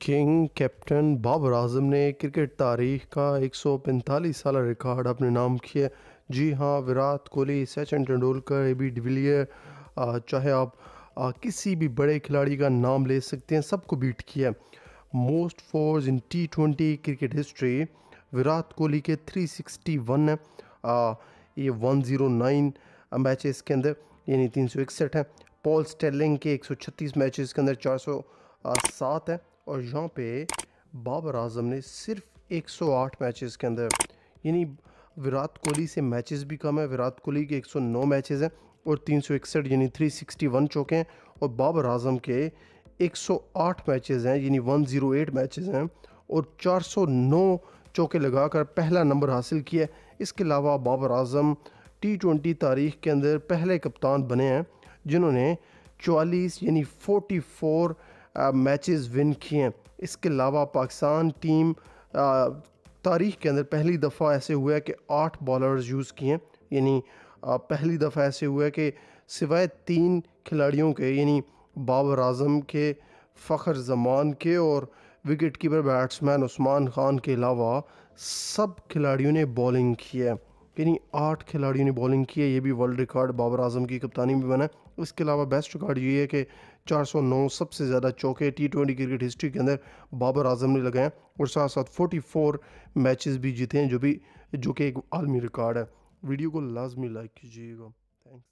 King captain Babar Azam ने cricket तारीख का 145 साल रिकॉर्ड अपने नाम किया। जी हाँ, Virat Kohli, Sachin Tendulkar, A B de Villiers, चाहे आप किसी भी बड़े खिलाड़ी का नाम ले सकते हैं, सबको बीट किया। Most fours in T20 cricket history Virat Kohli के 361 है। ये 109 मैचेस के अंदर यानी 361 है। पॉल स्टेलिंग के 136 मैचेस के अंदर 407 है। और यहाँ पे बाबर आजम ने सिर्फ 108 मैचेस के अंदर, यानी विराट कोहली से मैचेस भी कम है। विराट कोहली के 109 मैचेस हैं और 361 यानी 361 चौके हैं, और बाबर आजम के 108 मैचेस हैं यानी 108 मैचेस हैं और 409 चौके लगाकर पहला नंबर हासिल किया। इसके अलावा बाबर आजम T20 तारीख के अंदर पहले कप्तान बने हैं जिन्होंने 44 यानी 44 मैचेस विन किए हैं। इसके अलावा पाकिस्तान टीम तारीख के अंदर पहली दफ़ा ऐसे हुआ है कि 8 बॉलर्स यूज़ किए हैं, यानी पहली दफ़ा ऐसे हुआ है कि सिवाय 3 खिलाड़ियों के, यानी बाबर आजम के, फ़खर जमान के और wicket keeper batsman Usman Khan के अलावा सब खिलाड़ियों ने बॉलिंग की है, यानी 8 खिलाड़ियों ने बॉलिंग की है। ये भी वर्ल्ड रिकॉर्ड बाबर आजम की कप्तानी में बना है। इसके अलावा बेस्ट रिकॉर्ड ये है कि 409 सबसे ज़्यादा चौके T20 क्रिकेट हिस्ट्री के अंदर बाबर आजम ने लगाए हैं और साथ साथ 44 मैचेस भी जीते हैं, जो कि एक आलमी रिकॉर्ड है। वीडियो को लाजमी लाइक कीजिएगा। थैंक्स।